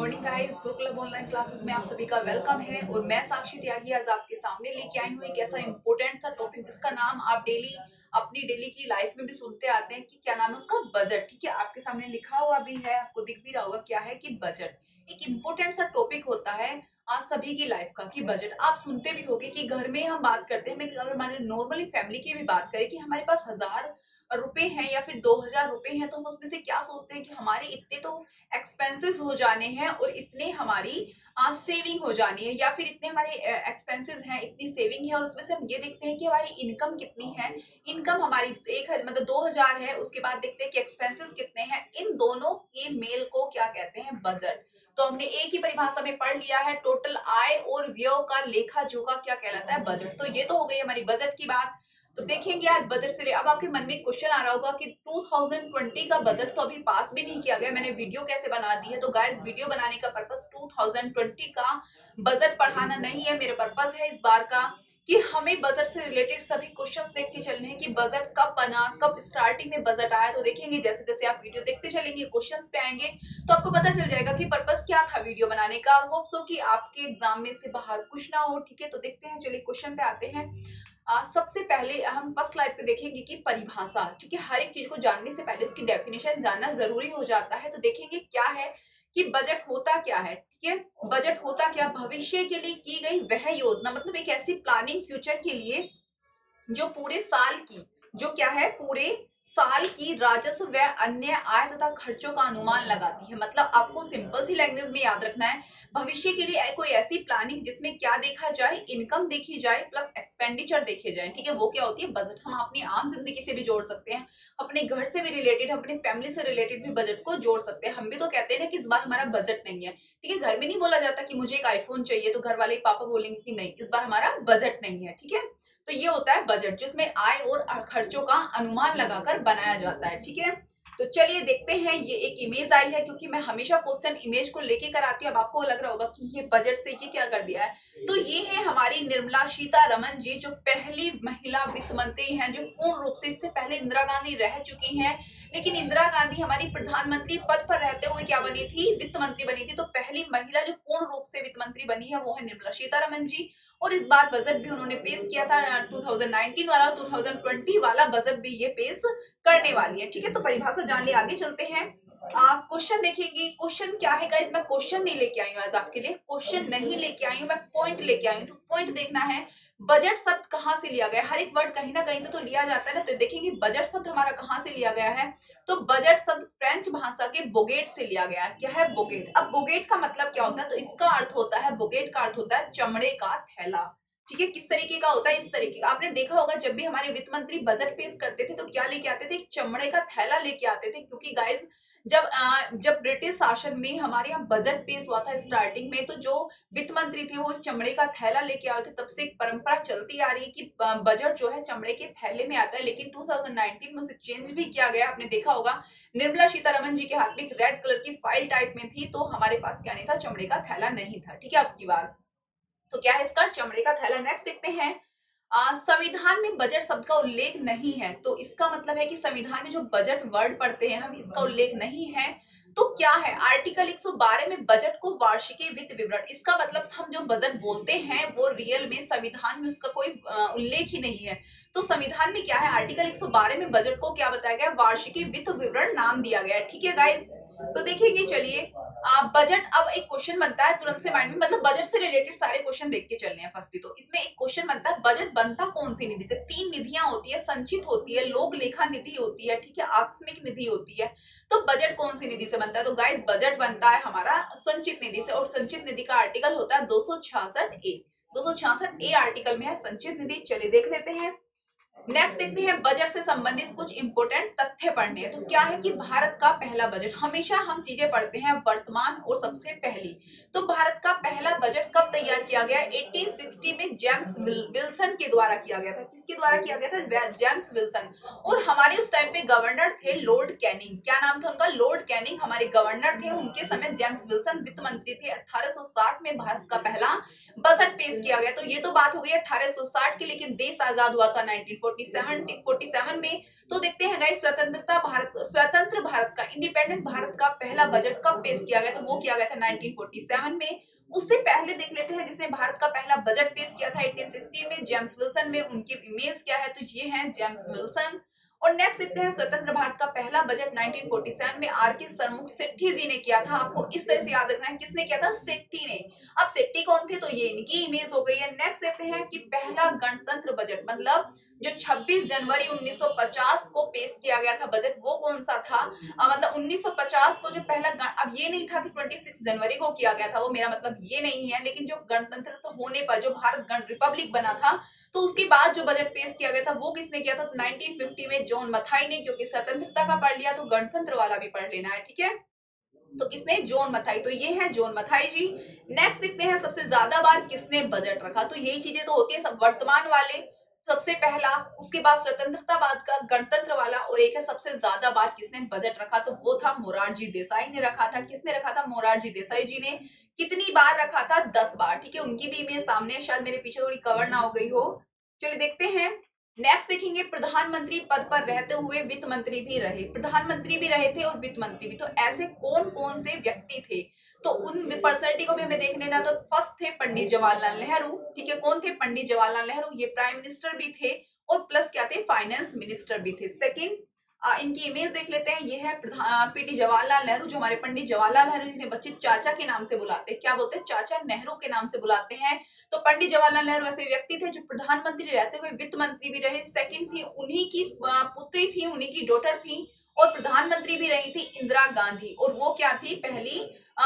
Morning guys, Gurukulam online classes में आप सभी का वेलकम है। और मैं साक्षी त्यागी आज आपके सामने लेके आई हूँ एक ऐसा इंपॉर्टेंट सा टॉपिक जिसका नाम आप अपनी डेली की लाइफ में भी सुनते आते हैं कि क्या नाम है उसका, बजट। ठीक है, आपके सामने लिखा हुआ भी है, आपको दिख भी रहा होगा क्या है कि बजट एक इम्पोर्टेंट सा टॉपिक होता है आज सभी की लाइफ का। कि बजट आप सुनते भी होंगे कि घर में हम बात करते हैं, अगर हमारे नॉर्मली फैमिली की भी बात करें कि हमारे पास 1000 रुपए हैं या फिर 2000 रुपए हैं, तो हम उसमें से क्या सोचते हैं कि हमारे इतने तो एक्सपेंसेस हो जाने हैं और इतने हमारी सेविंग हो जानी है, या फिर इतने हमारे एक्सपेंसेस हैं, इतनी सेविंग है। और उसमें से हम ये देखते हैं कि हमारी इनकम कितनी है। इनकम हमारी मतलब 2000 है, उसके बाद देखते हैं कि एक्सपेंसेस कितने हैं। इन दोनों के मेल को क्या कहते हैं, बजट। तो हमने एक ही परिभाषा में पढ़ लिया है, टोटल आय और व्यय का लेखा जोखा क्या कहलाता है, बजट। तो ये तो हो गई हमारी बजट की बात। तो देखेंगे आज बजट से। अब आपके मन में क्वेश्चन आ रहा होगा कि 2020 का बजट तो अभी पास भी नहीं किया गया, मैंने वीडियो कैसे बना दी है। तो गाइस, वीडियो बनाने का पर्पस 2020 का बजट पढ़ाना नहीं है, मेरा पर्पस है इस बार का कि हमें बजट से रिलेटेड सभी क्वेश्चंस देख के चलने हैं कि बजट कब बना, कब स्टार्टिंग में बजट आया। तो देखेंगे जैसे जैसे आप वीडियो देखते चलेंगे, क्वेश्चंस पे आएंगे तो आपको पता चल जाएगा कि पर्पस क्या था वीडियो बनाने का। और होप सो कि आपके एग्जाम में से बाहर कुछ ना हो। ठीक है, तो देखते हैं, चलिए क्वेश्चन पे आते हैं। सबसे पहले हम फर्स्ट स्लाइड पे देखेंगे कि परिभाषा। ठीक है, हर एक चीज को जानने से पहले उसकी डेफिनेशन जानना जरूरी हो जाता है। तो देखेंगे क्या है कि बजट होता क्या है। ठीक है, बजट होता क्या, भविष्य के लिए की गई वह योजना, मतलब एक ऐसी प्लानिंग फ्यूचर के लिए जो पूरे साल की, जो क्या है, पूरे साल की राजस्व व अन्य आय तथा खर्चों का अनुमान लगाती है। मतलब आपको सिंपल सी लैंग्वेज में याद रखना है, भविष्य के लिए कोई ऐसी प्लानिंग जिसमें क्या देखा जाए, इनकम देखी जाए प्लस एक्सपेंडिचर देखे जाए। ठीक है, वो क्या होती है, बजट। हम अपनी आम जिंदगी से भी जोड़ सकते हैं, अपने घर से भी रिलेटेड, अपने फैमिली से रिलेटेड भी बजट को जोड़ सकते हैं। हम भी तो कहते हैं ना कि इस बार हमारा बजट नहीं है। ठीक है, घर में नहीं बोला जाता कि मुझे एक आईफोन चाहिए तो घर वाले पापा बोलेंगे कि नहीं, इस बार हमारा बजट नहीं है। ठीक है, तो ये होता है बजट, जिसमें आय और खर्चों का अनुमान लगाकर बनाया जाता है। ठीक है, तो चलिए देखते हैं। ये एक इमेज आई है, क्योंकि मैं हमेशा क्वेश्चन इमेज को लेके कराती हूँ। अब आपको लग रहा होगा कि ये बजट से ये क्या कर दिया है। तो ये है हमारी निर्मला सीतारमण जी, जो पहली महिला वित्त मंत्री हैं, जो पूर्ण रूप से, इससे पहले इंदिरा गांधी रह चुकी हैं, लेकिन इंदिरा गांधी हमारी प्रधानमंत्री पद पर रहते हुए क्या बनी थी, वित्त मंत्री बनी थी। तो पहली महिला जो पूर्ण रूप से वित्त मंत्री बनी है वो है निर्मला सीतारमण जी। और इस बार बजट भी उन्होंने पेश किया था, 2019 वाला, 2020 वाला बजट भी ये पेश करने वाली है। ठीक है, तो परिभाषा जान ले, आगे चलते हैं। क्वेश्चन देखेंगे। क्वेश्चन क्या है गाइस, मैं क्वेश्चन नहीं लेके आई हूँ आज आपके लिए, क्वेश्चन नहीं लेके आई हूँ, मैं पॉइंट लेके आई हूँ। तो पॉइंट देखना है, बजट शब्द कहाँ से लिया गया है। हर एक वर्ड कहीं ना कहीं से तो लिया जाता है ना। तो देखेंगे बजट शब्द हमारा कहाँ से लिया गया है। तो बजट शब्द फ्रेंच भाषा के बोगेट से लिया गया है। क्या है, बोगेट। अब बोगेट का मतलब क्या होता है, तो इसका अर्थ होता है, बोगेट का अर्थ होता है चमड़े का थैला। ठीक है, किस तरीके का होता है, इस तरीके का। आपने देखा होगा जब भी हमारे वित्त मंत्री बजट पेश करते थे तो क्या लेके आते थे, एक चमड़े का थैला लेके आते थे। क्योंकि गाइस, जब ब्रिटिश शासन में हमारे यहाँ बजट पेश हुआ था स्टार्टिंग में, तो जो वित्त मंत्री थे वो चमड़े का थैला लेके आए थे। तब से एक परंपरा चलती आ रही है कि बजट जो है चमड़े के थैले में आता है। लेकिन 2019 में उसे चेंज भी किया गया। आपने देखा होगा निर्मला सीतारमण जी के हाथ में एक रेड कलर की फाइल टाइप में थी, तो हमारे पास क्या नहीं था, चमड़े का थैला नहीं था। ठीक है, अब की बार तो क्या है इसका, चमड़े का थैला। नेक्स्ट देखते हैं, संविधान में बजट शब्द का उल्लेख नहीं है। तो इसका मतलब है कि संविधान में जो बजट वर्ड पढ़ते हैं हम, इसका उल्लेख नहीं है। तो क्या है, आर्टिकल 112 में बजट को वार्षिकी वित्त विवरण, इसका मतलब हम जो बजट बोलते हैं वो रियल में संविधान में उसका कोई उल्लेख ही नहीं है। तो संविधान में क्या है, आर्टिकल 112 में बजट को क्या बताया गया, वार्षिकी वित्त विवरण नाम दिया गया है। ठीक है गाइस, तो देखेंगे चलिए। बजट, अब एक क्वेश्चन बनता है तुरंत से माइंड में, मतलब बजट से रिलेटेड सारे क्वेश्चन देख के चलने हैं फर्स्टली। तो इसमें एक क्वेश्चन बनता है, बजट बनता कौन सी निधि से। 3 निधियां होती है, संचित होती है, लोक लेखा निधि होती है, ठीक है, आकस्मिक निधि होती है। तो बजट कौन सी निधि से बनता है, तो गाइस बजट बनता है हमारा संचित निधि से। और संचित निधि का आर्टिकल होता है 266A। 266A आर्टिकल में है संचित निधि। चलिए देख लेते हैं। नेक्स्ट देखते हैं, बजट से संबंधित कुछ इंपोर्टेंट तथ्य पढ़ने हैं। तो क्या है कि भारत का पहला बजट, हमेशा हम चीजें पढ़ते हैं वर्तमान और सबसे पहली। तो भारत का पहला बजट कब तैयार किया गया, 1860 में जेम्स विल्सन के द्वारा किया गया था। किसके द्वारा किया गया था, जेम्स विल्सन। और हमारे उस टाइम पे गवर्नर थे लॉर्ड कैनिंग। क्या नाम था उनका, लॉर्ड कैनिंग हमारे गवर्नर थे। उनके समय जेम्स विल्सन वित्त मंत्री थे। 1860 में भारत का पहला बजट पेश किया गया। तो ये तो बात हो गई 1860 की, लेकिन देश आजाद हुआ था 1947 1947 में। तो देखते हैं गाइस, स्वतंत्र भारत का, इंडिपेंडेंट भारत का पहला बजट कब पेश किया गया, तो वो किया गया था 1947 में। उससे पहले देख लेते हैं जिसने भारत का पहला बजट पेश किया था 1816 में, जेम्स विल्सन में। उनकी इमेज क्या है, तो ये है जेम्स विल्सन। और नेक्स्ट देखते हैं स्वतंत्र भारत का पहला बजट 1947 में आर के सरमुख सेठी जी ने किया था। आपको इस तरह से याद रखना है, किसने किया था, सेठी ने। अब सेठी कौन थे, तो ये इनकी इमेज हो गई है। नेक्स्ट देखते हैं कि पहला गणतंत्र बजट, मतलब जो 26 जनवरी 1950 को पेश किया गया था बजट, वो कौन सा था। मतलब 1950 को जो पहला अब ये नहीं था कि 26 जनवरी को किया गया था, वो मेरा मतलब ये नहीं है, लेकिन जो गणतंत्र होने पर जो भारत गण रिपब्लिक बना था, तो उसके बाद जो बजट पेश किया गया था वो किसने किया था, तो 1950 में जॉन मथाई ने। क्योंकि स्वतंत्रता का पढ़ लिया तो गणतंत्र वाला भी पढ़ लेना है, ठीक है। तो किसने, जॉन मथाई। तो ये है जॉन मथाई जी। नेक्स्ट देखते हैं सबसे ज्यादा बार किसने बजट रखा, तो यही चीजें तो होती है सब, वर्तमान वाले सबसे पहला, उसके बाद स्वतंत्रता बाद का गणतंत्र वाला, और एक है सबसे ज्यादा बार किसने बजट रखा, तो वो था मोरारजी देसाई ने रखा था। किसने रखा था, मोरारजी देसाई जी ने। कितनी बार रखा था, 10 बार, ठीक है। उनकी भी इमेज सामने है, शायद मेरे पीछे थोड़ी कवर ना हो गई हो। चलिए देखते हैं। नेक्स्ट देखेंगे, प्रधानमंत्री पद पर रहते हुए वित्त मंत्री भी रहे। प्रधानमंत्री भी रहे थे और वित्त मंत्री भी। तो ऐसे कौन कौन से व्यक्ति थे, तो उन पर्सनैलिटी को भी हमें देख लेना। तो फर्स्ट थे पंडित जवाहरलाल नेहरू, ठीक है। कौन थे, पंडित जवाहरलाल नेहरू, ये प्राइम मिनिस्टर भी थे और प्लस क्या थे, फाइनेंस मिनिस्टर भी थे। सेकंड, इनकी इमेज देख लेते हैं। ये है पीटी जवाहरलाल नेहरू, जो हमारे पंडित जवाहरलाल नेहरू जिन्हें बच्चे चाचा के नाम से बुलाते हैं। क्या बोलते हैं, चाचा नेहरू के नाम से बुलाते हैं। तो पंडित जवाहरलाल नेहरू ऐसे व्यक्ति थे जो प्रधानमंत्री रहते हुए वित्त मंत्री भी रहे। सेकंड थी, उन्हीं की पुत्री थी, उन्हीं की डॉटर थी और प्रधानमंत्री भी रही थी, इंदिरा गांधी। और वो क्या थी, पहली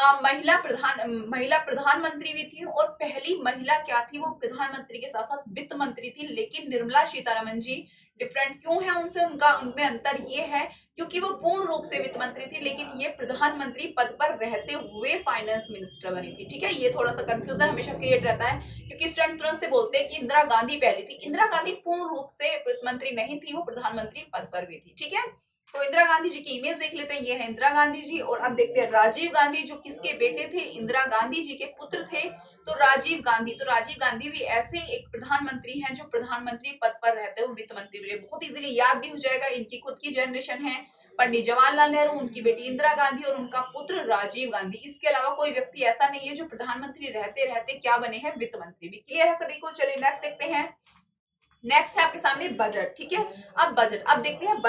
महिला प्रधानमंत्री भी थी और पहली महिला क्या थी, वो प्रधानमंत्री के साथ साथ वित्त मंत्री थी। लेकिन निर्मला सीतारमन जी डिफरेंट क्यों है उनसे, उनमें अंतर ये है क्योंकि वो पूर्ण रूप से वित्त मंत्री थी, लेकिन ये प्रधानमंत्री पद पर रहते हुए फाइनेंस मिनिस्टर बनी थी, ठीक है। ये थोड़ा सा कंफ्यूजन हमेशा क्रिएट रहता है, क्योंकि स्टूडेंट तुरंत से बोलते हैं कि इंदिरा गांधी पहली थी। इंदिरा गांधी पूर्ण रूप से वित्त मंत्री नहीं थी, वो प्रधानमंत्री पद पर भी थी, ठीक है। तो इंदिरा गांधी जी की इमेज देख लेते हैं, ये है इंदिरा गांधी जी। और अब देखते हैं राजीव गांधी, जो किसके बेटे थे, इंदिरा गांधी जी के पुत्र थे। तो राजीव गांधी भी ऐसे एक प्रधानमंत्री हैं जो प्रधानमंत्री पद पर रहते हुए वित्त मंत्री भी। बहुत इजीली याद भी हो जाएगा, इनकी खुद की जनरेशन है, पंडित जवाहरलाल नेहरू, उनकी बेटी इंदिरा गांधी और उनका पुत्र राजीव गांधी। इसके अलावा कोई व्यक्ति ऐसा नहीं है जो प्रधानमंत्री रहते रहते क्या बने हैं, वित्त मंत्री भी। क्लियर है सभी को। चलिए नेक्स्ट देखते हैं। नेक्स्ट है आपके सामने बजट, ठीक है। अब बजट, अब देखते हैं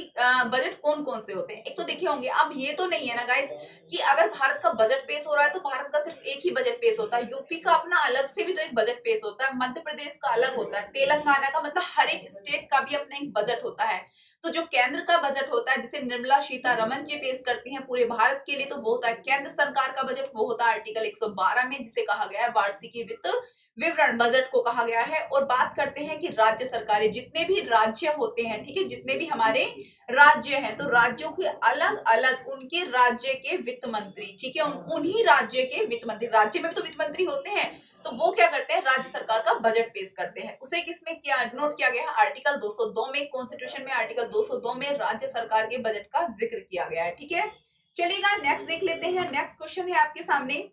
बजट कौन कौन से होते हैं। एक तो देखे होंगे, अब ये तो नहीं है ना गाइस कि अगर भारत का बजट पेश हो रहा है तो भारत का सिर्फ एक ही बजट पेश होता है। यूपी का अपना अलग से भी तो एक बजट पेश होता है, मध्य प्रदेश का अलग होता है, तेलंगाना का, मतलब हर एक स्टेट का भी अपना एक बजट होता है। तो जो केंद्र का बजट होता है, जिसे निर्मला सीतारमन जी पेश करती हैं पूरे भारत के लिए, तो वो होता है केंद्र सरकार का बजट। वो होता है आर्टिकल 112 में, जिसे कहा गया है वार्षिकी वित्त विवरण, बजट को कहा गया है। और बात करते हैं कि राज्य सरकारें, जितने भी राज्य होते हैं, ठीक है, जितने भी हमारे राज्य हैं, तो राज्यों के अलग अलग उनके राज्य के वित्त मंत्री, ठीक है, उन्हीं राज्य के वित्त मंत्री, राज्य में तो वित्त मंत्री होते हैं, तो वो क्या करते हैं, राज्य सरकार का बजट पेश करते हैं। उसे किसमें क्या नोट किया गया है, आर्टिकल 202 में, कॉन्स्टिट्यूशन में आर्टिकल 202 में राज्य सरकार के बजट का जिक्र किया गया है, ठीक है। चलिएगा नेक्स्ट देख लेते हैं। नेक्स्ट क्वेश्चन है आपके सामने,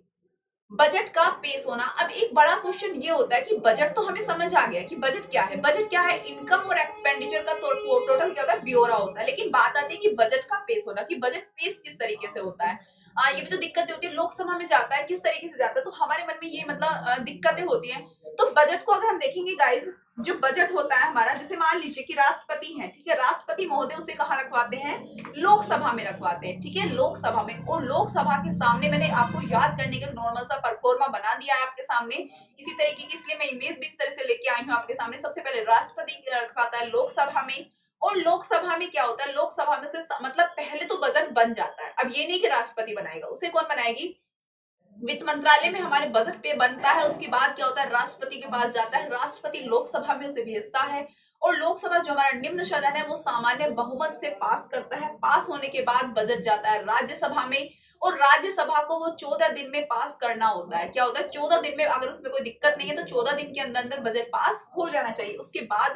बजट का पेश होना। अब एक बड़ा क्वेश्चन ये होता है कि बजट तो हमें समझ आ गया कि बजट क्या है। बजट क्या है, इनकम और एक्सपेंडिचर का टोटल क्या होता है, ब्योरा होता है। लेकिन बात आती है कि बजट का पेश होना, कि बजट पेश किस तरीके से होता है। ये भी तो दिक्कतें होती है, लोकसभा में जाता है, किस तरीके से जाता है, तो हमारे मन में ये मतलब दिक्कतें होती हैं। तो बजट को अगर हम देखेंगे गाइज, जो बजट होता है हमारा, जैसे मान लीजिए कि राष्ट्रपति हैं, ठीक है, राष्ट्रपति महोदय उसे कहाँ रखवाते हैं, लोकसभा में रखवाते हैं, ठीक है, लोकसभा में। और लोकसभा के सामने मैंने आपको याद करने का नॉर्मल सा परफॉर्मा बना दिया है आपके सामने, इसी तरीके की, इसलिए मैं इमेज भी इस तरह से लेके आई हूँ आपके सामने। सबसे पहले राष्ट्रपति रखवाता है लोकसभा में, और लोकसभा में क्या होता है, लोकसभा में उसे मतलब पहले तो बजट बन जाता है। अब ये नहीं कि राष्ट्रपति बनाएगा, उसे कौन बनाएगी, वित्त मंत्रालय में हमारे बजट पे बनता है। उसके बाद क्या होता है, राष्ट्रपति के पास जाता है, राष्ट्रपति लोकसभा में उसे भेजता है, और लोकसभा जो हमारा निम्न सदन है वो सामान्य बहुमत से पास करता है। पास होने के बाद बजट जाता है राज्यसभा में, और राज्यसभा को वो 14 दिन में पास करना होता है। क्या होता है, 14 दिन में, अगर उसमें कोई दिक्कत नहीं है तो 14 दिन के अंदर अंदर बजट पास हो जाना चाहिए। उसके बाद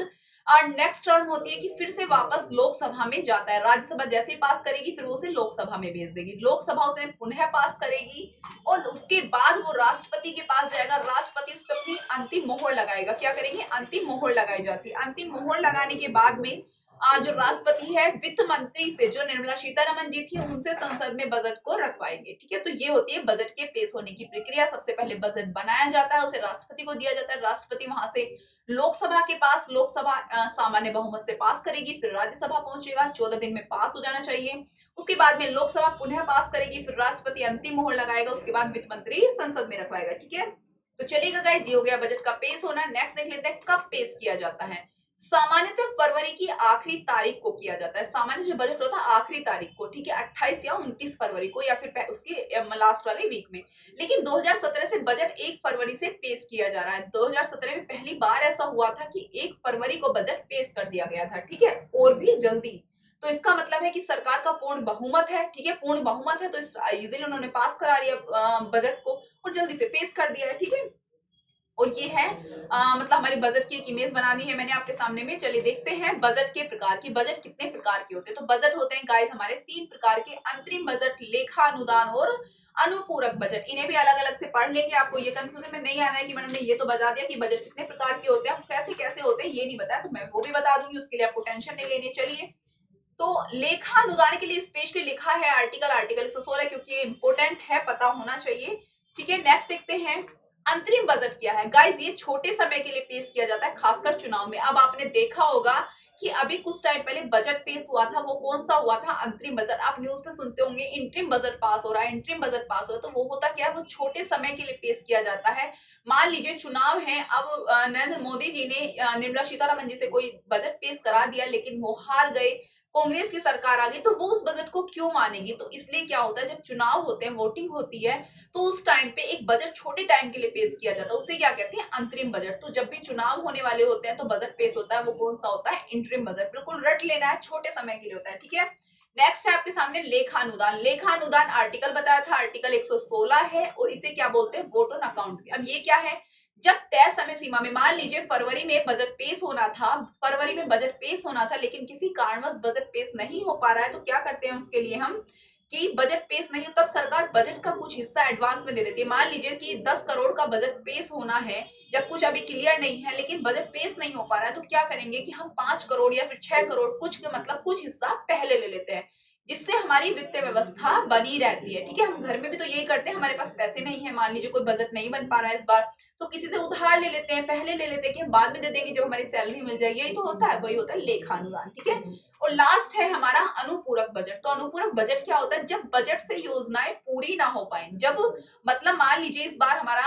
और नेक्स्ट टर्म होती है कि फिर से वापस लोकसभा में जाता है। राज्यसभा जैसे ही पास करेगी फिर वो उसे लोकसभा में भेज देगी, लोकसभा उसे पुनः पास करेगी और उसके बाद वो राष्ट्रपति के पास जाएगा। राष्ट्रपति उस पर अपनी अंतिम मोहर लगाएगा। क्या करेंगे? अंतिम मोहर लगाई जाती है। अंतिम मोहर लगाने के बाद में जो राष्ट्रपति है वित्त मंत्री से, जो निर्मला सीतारमन जी थी, उनसे संसद में बजट को रखवाएंगे। ठीक है, तो ये होती है बजट के पेश होने की प्रक्रिया। सबसे पहले बजट बनाया जाता है, उसे राष्ट्रपति को दिया जाता है, राष्ट्रपति वहां से लोकसभा के पास, लोकसभा सामान्य बहुमत से पास करेगी, फिर राज्यसभा पहुंचेगा, 14 दिन में पास हो जाना चाहिए। उसके बाद में लोकसभा पुनः पास करेगी, फिर राष्ट्रपति अंतिम मोहर लगाएगा, उसके बाद वित्त मंत्री संसद में रखवाएगा। ठीक है, तो चलिएगा गाइस, ये हो गया बजट का पेश होना। नेक्स्ट देख लेते हैं कब पेश किया जाता है। सामान्यतः फरवरी की आखिरी तारीख को किया जाता है। सामान्य जो बजट होता है आखिरी तारीख को, ठीक है, 28 या 29 फरवरी को, या फिर उसकी लास्ट वाले वीक में। लेकिन 2017 से बजट 1 फरवरी से पेश किया जा रहा है। 2017 में पहली बार ऐसा हुआ था कि 1 फरवरी को बजट पेश कर दिया गया था। ठीक है, और भी जल्दी। तो इसका मतलब है कि सरकार का पूर्ण बहुमत है। ठीक है, पूर्ण बहुमत है तो इजीली उन्होंने पास करा लिया बजट को और जल्दी से पेश कर दिया है। ठीक है, और ये है मतलब हमारे बजट की एक इमेज बनानी है मैंने आपके सामने में। चलिए देखते हैं बजट के प्रकार की। बजट कितने प्रकार के होते हैं? तो बजट होते हैं गाइस हमारे 3 प्रकार के, अंतरिम बजट, लेखा अनुदान और अनुपूरक बजट। इन्हें भी अलग अलग से पढ़ लेंगे। आपको ये कंफ्यूजन में नहीं आना है कि मैंने ये तो बता दिया कि बजट कितने प्रकार के होते हैं, कैसे कैसे होते हैं ये नहीं बताया, तो मैं वो भी बता दूंगी, उसके लिए आपको टेंशन नहीं लेनी। चलिए, तो लेखा अनुदान के लिए स्पेशली लिखा है आर्टिकल 116, क्योंकि ये इंपोर्टेंट है, पता होना चाहिए। ठीक है, नेक्स्ट देखते हैं अंतरिम बजट क्या है। गाइज ये छोटे समय के लिए पेश किया जाता है, खासकर चुनाव में। अब आपने देखा होगा कि अभी कुछ टाइम पहले बजट पेश हुआ था, वो कौन सा हुआ था? अंतरिम बजट। आप न्यूज पे सुनते होंगे इंटरिम बजट पास हो रहा है, इंटरिम बजट पास हो रहा है। तो वो होता क्या है? वो छोटे समय के लिए पेश किया जाता है। मान लीजिए चुनाव है, अब नरेंद्र मोदी जी ने निर्मला सीतारमन जी से कोई बजट पेश करा दिया, लेकिन वो हार गए, कांग्रेस की सरकार आ गई, तो वो उस बजट को क्यों मानेगी? तो इसलिए क्या होता है, जब चुनाव होते हैं, वोटिंग होती है, तो उस टाइम पे एक बजट छोटे टाइम के लिए पेश किया जाता है, उसे क्या कहते हैं? अंतरिम बजट। तो जब भी चुनाव होने वाले होते हैं तो बजट पेश होता है, वो कौन सा होता है? Interim budget. बिल्कुल रट लेना है, छोटे समय के लिए होता है। ठीक है, नेक्स्ट है आपके सामने लेखानुदान। लेखानुदान आर्टिकल बताया था, आर्टिकल 116 है, और इसे क्या बोलते हैं? Vote on account. अब ये क्या है? जब तय समय सीमा में, मान लीजिए फरवरी में बजट पेश होना था, फरवरी में बजट पेश होना था, लेकिन किसी कारणवश बजट पेश नहीं हो पा रहा है, तो क्या करते हैं उसके लिए हम कि बजट पेश नहीं हो, तब सरकार बजट का कुछ हिस्सा एडवांस में दे देती है। मान लीजिए कि 10 करोड़ का बजट पेश होना है, या कुछ अभी क्लियर नहीं है, लेकिन बजट पेश नहीं हो पा रहा है, तो क्या करेंगे कि हम 5 करोड़ या फिर 6 करोड़ कुछ मतलब कुछ हिस्सा पहले ले लेते हैं, जिससे हमारी वित्तीय व्यवस्था बनी रहती है। ठीक है, हम घर में भी तो यही करते हैं, हमारे पास पैसे नहीं है, मान लीजिए कोई बजट नहीं बन पा रहा है इस बार, तो किसी से उधार ले लेते हैं, पहले ले लेते हैं कि हम बाद में दे देंगे जब हमारी सैलरी मिल जाएगी। यही तो होता है, वही होता है लेखानुदान। ठीक है, और लास्ट है हमारा अनुपूरक बजट। तो अनुपूरक बजट क्या होता है? जब बजट से योजनाएं पूरी ना हो पाए, जब मतलब मान लीजिए इस बार हमारा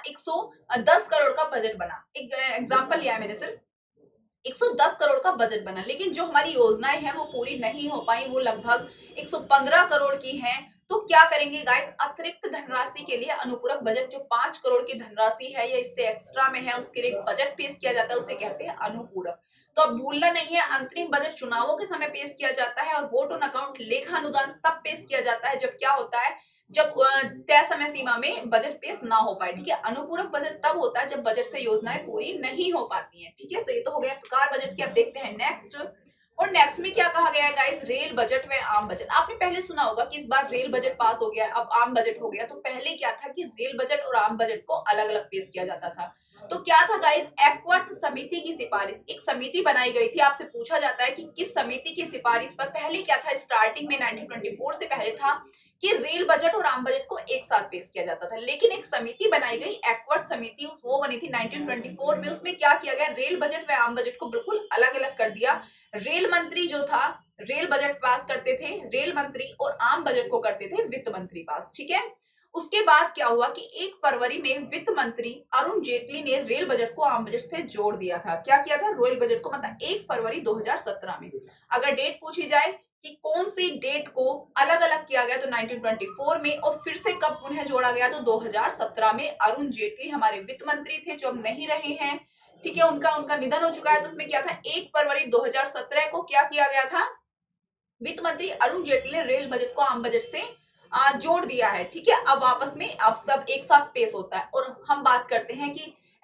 110 करोड़ का बजट बना, एक एग्जाम्पल लिया है मैंने, सिर्फ 110 करोड़ का बजट बना, लेकिन जो हमारी योजनाएं हैं वो पूरी नहीं हो पाई, वो लगभग 115 करोड़ की हैं। तो क्या करेंगे गाइस? अतिरिक्त धनराशि के लिए अनुपूरक बजट, जो 5 करोड़ की धनराशि है या इससे एक्स्ट्रा में है, उसके लिए एक बजट पेश किया जाता है, उसे कहते हैं अनुपूरक। तो अब भूलना नहीं है, अंतरिम बजट चुनावों के समय पेश किया जाता है, और वोट ऑन अकाउंट लेखा अनुदान तब पेश किया जाता है जब क्या होता है, जब तय समय सीमा में बजट पेश ना हो पाए। ठीक है, अनुपूरक बजट तब होता है जब बजट से योजनाएं पूरी नहीं हो पाती हैं। ठीक है, तो ये तो हो गया प्रकार बजट के। अब देखते हैं नेक्स्ट, और नेक्स्ट में क्या कहा गया है गाइस? रेल बजट व आम बजट। आपने पहले सुना होगा कि इस बार रेल बजट पास हो गया, अब आम बजट हो गया। तो पहले क्या था कि रेल बजट और आम बजट को अलग अलग पेश किया जाता था। तो क्या था गाइस? एक्वर्थ समिति की सिफारिश, एक समिति बनाई गई थी। आपसे पूछा जाता है कि किस समिति की सिफारिश पर? पहले क्या था, स्टार्टिंग में 1924 से पहले था कि रेल बजट और आम बजट को एक साथ पेश किया जाता था, लेकिन एक समिति बनाई गई, एक्वर्थ समिति, वो बनी थी 1924 में। उसमें क्या किया गया? रेल बजट व आम बजट को बिल्कुल अलग अलग कर दिया। रेल मंत्री जो था रेल बजट पास करते थे, रेल मंत्री, और आम बजट को करते थे वित्त मंत्री पास। ठीक है, उसके बाद क्या हुआ कि 1 फरवरी में वित्त मंत्री अरुण जेटली ने रेल बजट को आम बजट से जोड़ दिया था। क्या किया था? रेल बजट को, मतलब 1 फरवरी 2017 में। अगर डेट पूछी जाए कि कौन सी डेट को अलग अलग किया गया, तो 1924 में, और फिर से कब पुनः जोड़ा गया, तो 2017 में। अरुण जेटली हमारे वित्त मंत्री थे, जो अब नहीं रहे हैं। ठीक है, उनका निधन हो चुका है। तो उसमें क्या था, 1 फरवरी 2017 को क्या किया गया था? वित्त मंत्री अरुण जेटली ने रेल बजट को आम बजट से जोड़ दिया है। ठीक है, अब आपस में अब सब एक साथ पेश होता है। और हम बात करते हैं कि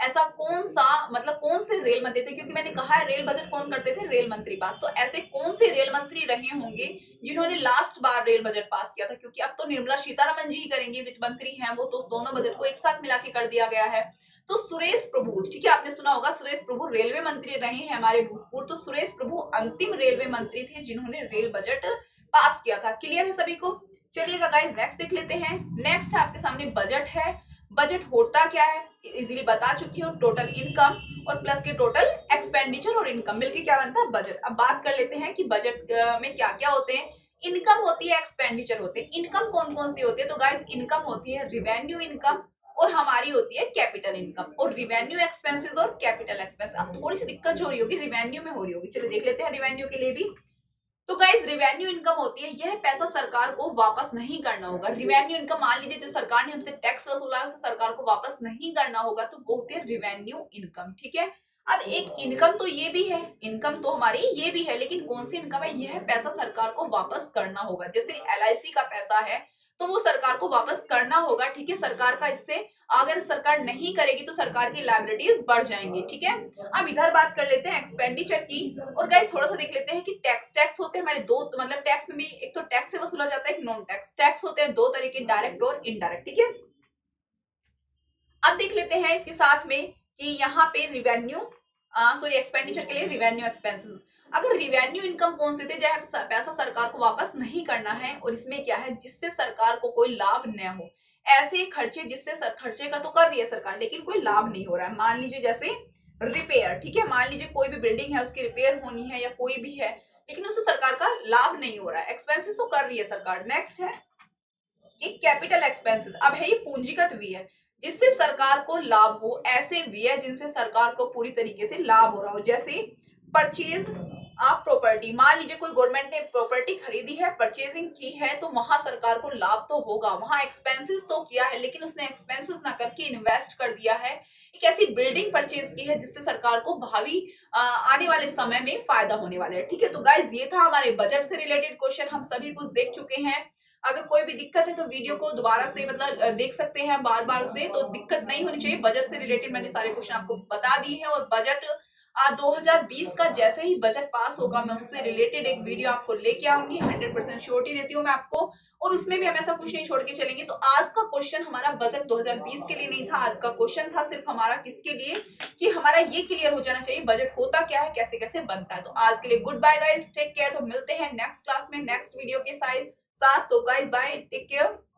ऐसा कौन सा मतलब कौन से रेल मंत्री थे, क्योंकि मैंने कहा है रेल बजट कौन करते थे, रेल मंत्री पास, तो ऐसे कौन से रेल मंत्री रहे होंगे जिन्होंने लास्ट बार रेल बजट पास किया था, क्योंकि अब तो निर्मला सीतारमन जी ही करेंगी, वित्त मंत्री हैं वो, तो दोनों बजट को एक साथ मिला के कर दिया गया है। तो सुरेश प्रभु, ठीक है, आपने सुना होगा सुरेश प्रभु रेलवे मंत्री रहे हैं हमारे भूतपूर्व, तो सुरेश प्रभु अंतिम रेलवे मंत्री थे जिन्होंने रेल बजट पास किया था। क्लियर है सभी को? चलिएगा गाइस नेक्स्ट देख लेते हैं। नेक्स्ट आपके सामने बजट है। बजट होता क्या है इजीली बता चुकी हूँ, टोटल इनकम और प्लस के टोटल एक्सपेंडिचर और इनकम मिलके क्या बनता है बजट। अब बात कर लेते हैं कि बजट में क्या क्या होते हैं। इनकम होती है, एक्सपेंडिचर होते हैं। इनकम कौन कौन सी होती है, तो गाइस इनकम होती है रिवेन्यू इनकम और हमारी होती है कैपिटल इनकम, और रिवेन्यू एक्सपेंसेस और कैपिटल एक्सपेंस। अब थोड़ी सी दिक्कत जो हो रही होगी रिवेन्यू में हो रही होगी, चलिए देख लेते हैं रिवेन्यू के लिए भी। तो गाइस रिवेन्यू इनकम होती है, यह पैसा सरकार को वापस नहीं करना होगा। रिवेन्यू इनकम मान लीजिए जो सरकार ने हमसे टैक्स वसूला है उसे सरकार को वापस नहीं करना होगा, तो वो होती है रिवेन्यू इनकम। ठीक है, अब एक इनकम तो ये भी है, इनकम तो हमारी ये भी है, लेकिन कौन सी इनकम है, यह पैसा सरकार को वापस करना होगा। जैसे LIC का पैसा है तो वो सरकार को वापस करना होगा। ठीक है, सरकार का इससे अगर सरकार नहीं करेगी तो सरकार की लायबिलिटीज बढ़ जाएंगी। ठीक है, अब इधर बात कर लेते हैं एक्सपेंडिचर की। और गाइस थोड़ा सा देख लेते हैं कि टैक्स होते हैं हमारे दो, मतलब टैक्स में भी एक तो टैक्स से वसूला जाता है, एक नॉन टैक्स। टैक्स होते हैं दो तरीके, डायरेक्ट और इनडायरेक्ट। ठीक है, अब देख लेते हैं इसके साथ में कि यहाँ पे रिवेन्यू सॉरी एक्सपेंडिचर के लिए रिवेन्यू एक्सपेंसेस। अगर रिवेन्यू इनकम कौन से थे, जहाँ पैसा सरकार को वापस नहीं करना है और इसमें क्या है जिससे सरकार को कोई लाभ न हो, ऐसे खर्चे जिससे खर्चे का तो कर रही है सरकार लेकिन कोई लाभ नहीं हो रहा है। मान लीजिए जैसे रिपेयर, ठीक है, मान लीजिए कोई भी बिल्डिंग है उसकी रिपेयर होनी है या कोई भी है लेकिन उससे सरकार का लाभ नहीं हो रहा है, एक्सपेंसेस तो कर रही है सरकार। नेक्स्ट है कि कैपिटल एक्सपेंसेस। अब है ये पूंजीगत व्यय है जिससे सरकार को लाभ हो, ऐसे व्यय जिनसे सरकार को पूरी तरीके से लाभ हो रहा हो, जैसे परचेज ऑफ प्रॉपर्टी। मान लीजिए कोई गवर्नमेंट ने प्रॉपर्टी खरीदी है, परचेजिंग की है, तो वहां सरकार को लाभ तो होगा, वहां एक्सपेंसेस तो किया है लेकिन उसने एक्सपेंसेस ना करके इन्वेस्ट कर दिया है, एक ऐसी बिल्डिंग परचेज की है जिससे सरकार को भावी आने वाले समय में फायदा होने वाला है। ठीक है, तो गाइज ये था हमारे बजट से रिलेटेड क्वेश्चन, हम सभी कुछ देख चुके हैं। अगर कोई भी दिक्कत है तो वीडियो को दोबारा से मतलब देख सकते हैं बार बार से, तो दिक्कत नहीं होनी चाहिए। बजट से रिलेटेड मैंने सारे क्वेश्चन आपको बता दिए हैं, और बजट 2020 का जैसे ही बजट पास होगा मैं उससे रिलेटेड एक वीडियो आपको लेके आऊंगी, 100% श्योरिटी देती हूँ मैं आपको, और उसमें भी हम ऐसा कुछ नहीं छोड़ के चलेंगे। तो आज का क्वेश्चन हमारा बजट 2020 के लिए नहीं था, आज का क्वेश्चन था सिर्फ हमारा किसके लिए, कि हमारा ये क्लियर हो जाना चाहिए बजट होता क्या है, कैसे कैसे बनता है। तो आज के लिए good bye guys, take care. तो मिलते हैं नेक्स्ट क्लास में नेक्स्ट वीडियो के साथ। तो गाइज बाय, टेक केयर।